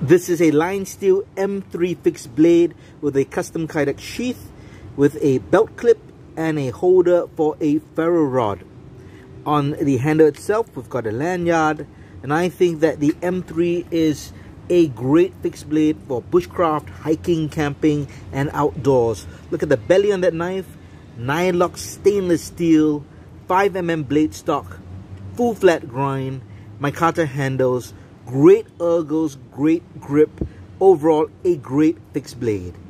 This is a Lionsteel M3 fixed blade with a custom Kydex sheath with a belt clip and a holder for a ferro rod. On the handle itself, we've got a lanyard, and I think that the M3 is a great fixed blade for bushcraft, hiking, camping, and outdoors. Look at the belly on that knife, 9-lock stainless steel, 5mm blade stock, full flat grind, micarta handles, great ergos, great grip, overall a great fixed blade.